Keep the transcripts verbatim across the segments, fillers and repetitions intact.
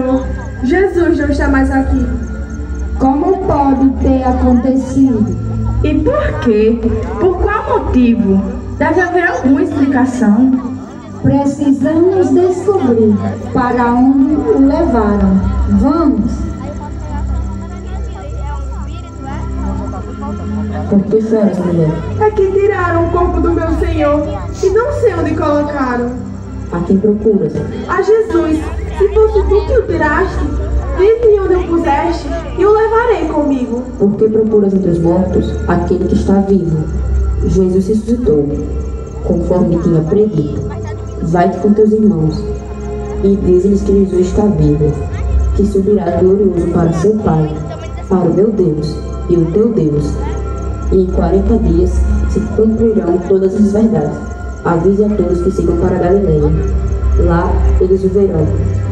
Senhor, Jesus não está mais aqui. Como pode ter acontecido? E por quê? Por qual motivo? Deve haver alguma explicação. Precisamos descobrir para onde o levaram. Vamos! Por que choras, mulher? É que tiraram o corpo do meu Senhor e não sei onde colocaram. A quem procuras? A Jesus. Se fosse tu que o tiraste, diz-me onde o puseste e o levarei comigo. Por que procuras entre os mortos aquele que está vivo? Jesus ressuscitou, conforme tinha predito. Vai-te com teus irmãos e diz-lhes que Jesus está vivo, que subirá glorioso para seu Pai, para o meu Deus e o teu Deus. E em quarenta dias se cumprirão todas as verdades. Avise a todos que sigam para a Galileia. Lá eles o verão.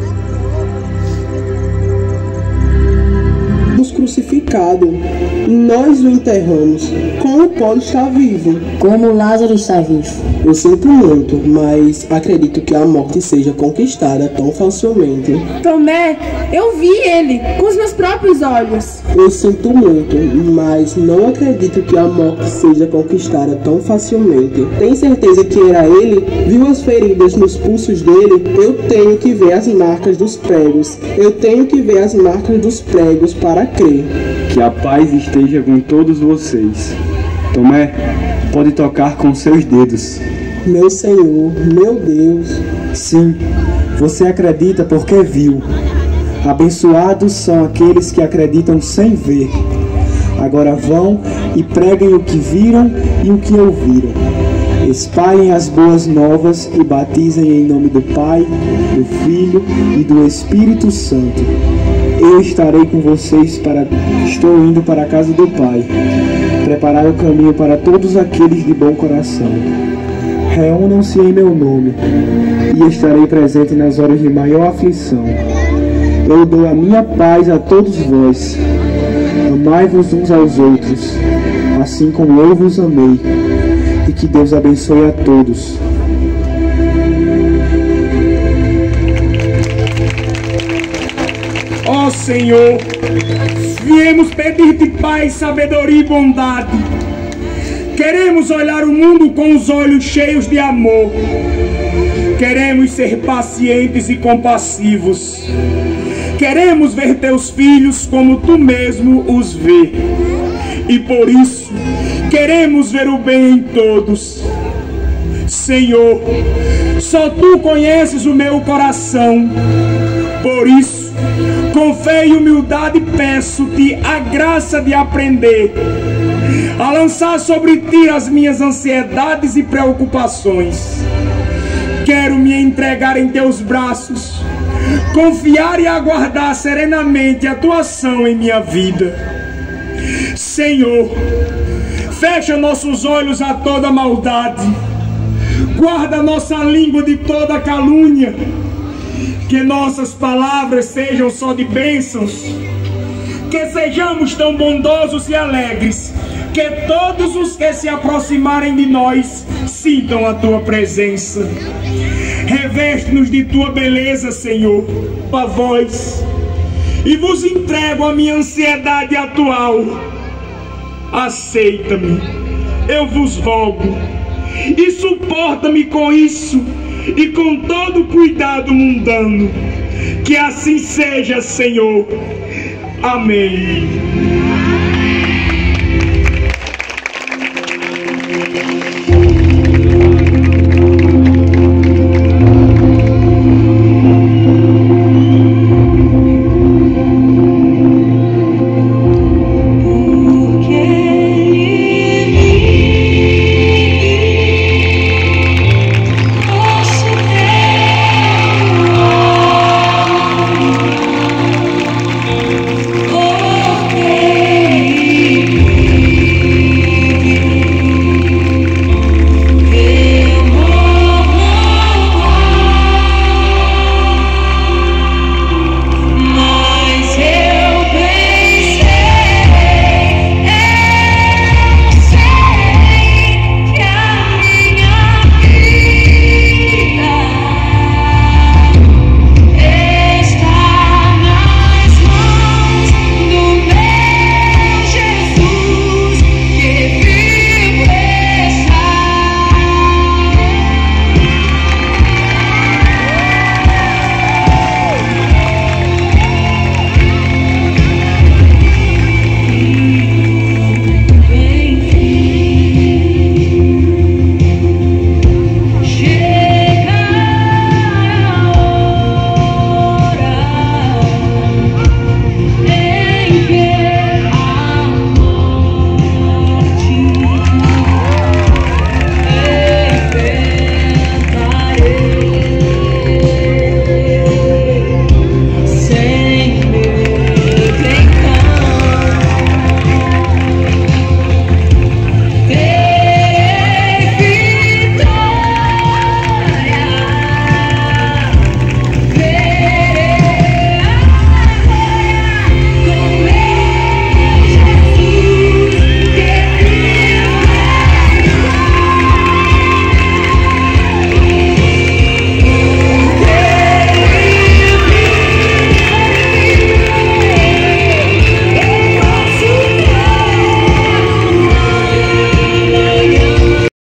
Crucificado, nós o enterramos. Como pode estar vivo? Como Lázaro está vivo. Eu sinto muito, mas acredito que a morte seja conquistada tão facilmente. Tomé, eu vi ele com os meus próprios olhos. Eu sinto muito, mas não acredito que a morte seja conquistada tão facilmente. Tem certeza que era ele? Viu as feridas nos pulsos dele? Eu tenho que ver as marcas dos pregos. Eu tenho que ver as marcas dos pregos para crer. Que a paz esteja com todos vocês. Tomé, pode tocar com seus dedos. Meu Senhor, meu Deus. Sim, você acredita porque viu. Abençoados são aqueles que acreditam sem ver. Agora vão e preguem o que viram e o que ouviram. Espalhem as boas novas e batizem em nome do Pai, do Filho e do Espírito Santo. Eu estarei com vocês para... Estou indo para a casa do Pai, preparar o caminho para todos aqueles de bom coração. Reúnam-se em meu nome, e estarei presente nas horas de maior aflição. Eu dou a minha paz a todos vós. Amai-vos uns aos outros, assim como eu vos amei. E que Deus abençoe a todos. Ó Senhor, viemos pedir-te paz, sabedoria e bondade. Queremos olhar o mundo com os olhos cheios de amor. Queremos ser pacientes e compassivos. Queremos ver teus filhos como tu mesmo os vê. E por isso, queremos ver o bem em todos. Senhor, só tu conheces o meu coração. Por isso, com fé e humildade peço-te a graça de aprender a lançar sobre ti as minhas ansiedades e preocupações. Quero me entregar em teus braços, confiar e aguardar serenamente a tua ação em minha vida. Senhor, fecha nossos olhos a toda maldade, guarda nossa língua de toda calúnia. Que nossas palavras sejam só de bênçãos. Que sejamos tão bondosos e alegres que todos os que se aproximarem de nós sintam a tua presença. Reveste-nos de tua beleza, Senhor, tua voz, e vos entrego a minha ansiedade atual. Aceita-me, eu vos rogo, e suporta-me com isso e com todo cuidado mundano. Que assim seja, Senhor. Amém.